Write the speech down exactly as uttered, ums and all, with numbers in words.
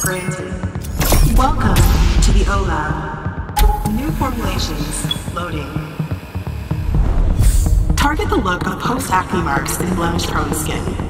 Granted. Welcome to the O Lab. New formulations loading. Target the look of post-acne marks in blemish-prone skin.